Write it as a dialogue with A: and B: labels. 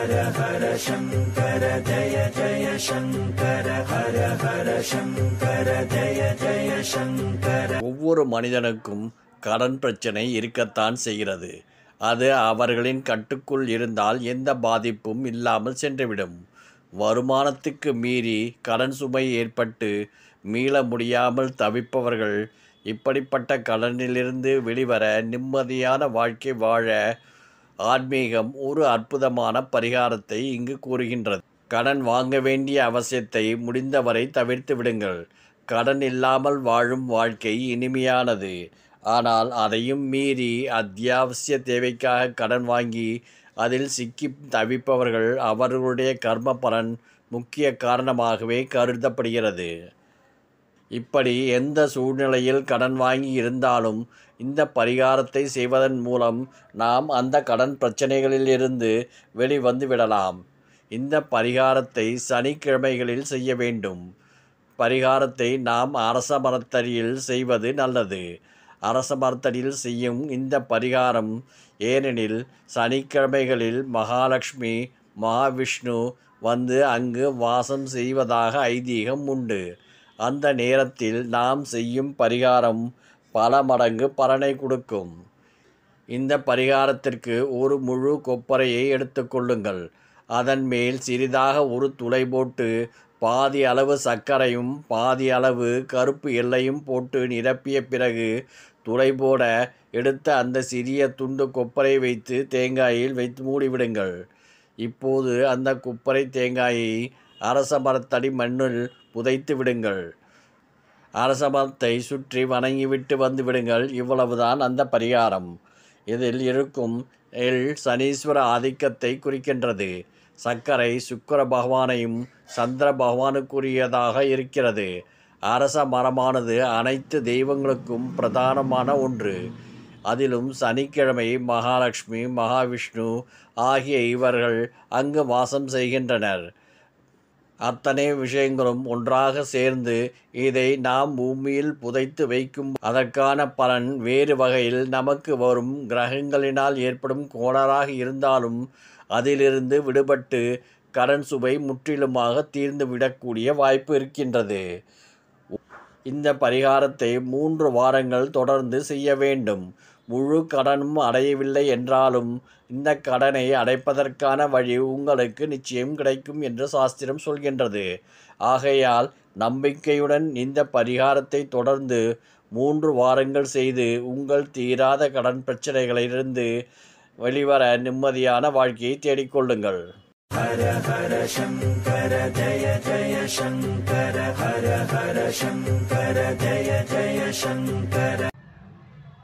A: ஹர ஹர சங்கர ஜய ஜய சங்கர ஹர ஹர சங்கர ஜய ஜய சங்கர. ஒவ்வொரு மனிதனுக்கும் கடன் பிரச்சனை இருக்கத்தான் செய்கிறது. அது அவர்களின் கட்டுக்குள் இருந்தால் எந்த பாதிப்பும் இல்லாமல் சென்றுவிடும். வருமானத்துக்கு மீறி கடன் சுமை ஏற்பட்டு மீள முடியாமல் தவிப்பவர்கள் இப்படிப்பட்ட கடனிலிருந்து வெளிவர நிம்மதியான வாழ்க்கை வாழ ஆன்மீகம் ஒரு அற்புதமான பரிகாரத்தை இங்கு கூறுகின்றது. கடன் வாங்க வேண்டிய அவசியத்தை முடிந்தவரை தவிர்த்து விடுங்கள். கடன் இல்லாமல் வாழும் வாழ்க்கை இனிமையானது. ஆனால் அதையும் மீறி அத்தியாவசிய தேவைக்காக கடன் வாங்கி அதில் சிக்கி தவிப்பவர்கள் அவர்களுடைய கர்ம பலன் முக்கிய காரணமாகவே கருதப்படுகிறது. இப்படி எந்த சூழ்நிலையில் கடன் வாங்கி இருந்தாலும் இந்த பரிகாரத்தை செய்வதன் மூலம் நாம் அந்த கடன் பிரச்சனைகளிலிருந்து வெளிவந்து விடலாம். இந்த பரிகாரத்தை சனிக்கிழமைகளில் செய்ய வேண்டும். பரிகாரத்தை நாம் அரச மரத்தடியில் செய்வது நல்லது. அரச மரத்தடியில் செய்யும் இந்த பரிகாரம் ஏனெனில் சனிக்கிழமைகளில் மகாலட்சுமி மகாவிஷ்ணு வந்து அங்கு வாசம் செய்வதாக ஐதீகம் உண்டு. அந்த நேரத்தில் நாம் செய்யும் பரிகாரம் பல மடங்கு பலனை கொடுக்கும். இந்த பரிகாரத்திற்கு ஒரு முழு கொப்பரையை எடுத்துக்கொள்ளுங்கள். அதன் மேல் சிறிதாக ஒரு துளை போட்டு பாதி அளவு சர்க்கரையும் பாதி அளவு கருப்பு எல்லையும் போட்டு நிரப்பிய பிறகு துளை போட எடுத்த அந்த சிறிய துண்டு கொப்பரை வைத்து தேங்காயில் வைத்து மூடிவிடுங்கள். இப்போது அந்த கொப்பரை தேங்காயை அரச மரத்தடி மண்ணில் புதைத்து விடுங்கள். அரச மரத்தை சுற்றி வணங்கிவிட்டு வந்து விடுங்கள். இவ்வளவுதான் அந்த பரிகாரம். இதில் இருக்கும் எள் சனீஸ்வர ஆதிக்கத்தை குறிக்கின்றது. சர்க்கரை சுக்கிர பகவானையும் சந்திர பகவானுக்குரியதாக இருக்கிறது. அரச மரமானது அனைத்து தெய்வங்களுக்கும் பிரதானமான ஒன்று. அதிலும் சனிக்கிழமை மகாலட்சுமி மகாவிஷ்ணு ஆகிய இவர்கள் அங்கு வாசம் செய்கின்றனர். அத்தனை விஷயங்களும் ஒன்றாக சேர்ந்து இதை நாம் பூமியில் புதைத்து வைக்கும். அதற்கான பலன் வேறு வகையில் நமக்கு வரும் கிரகங்களினால் ஏற்படும் கோளாறாக இருந்தாலும் அதிலிருந்து விடுபட்டு கடன் சுமை முற்றிலுமாக தீர்ந்து விடக்கூடிய வாய்ப்பு இருக்கின்றது. இந்த பரிகாரத்தை 3 வாரங்கள் தொடர்ந்து செய்ய வேண்டும். முழு கடனும் அடையவில்லை என்றாலும் இந்த கடனை அடைப்பதற்கான வழி உங்களுக்கு நிச்சயம் கிடைக்கும் என்று சாஸ்திரம் சொல்கின்றது. ஆகையால் நம்பிக்கையுடன் இந்த பரிகாரத்தை தொடர்ந்து 3 வாரங்கள் செய்து உங்கள் தீராத கடன் பிரச்சனைகளிலிருந்து வெளிவர நிம்மதியான வாழ்க்கையை தேடிக்கொள்ளுங்கள். ஹர ஹர சங்கர ஜய ஜய சங்கர ஹர ஹர சங்கர ஜய ஜய சங்கர.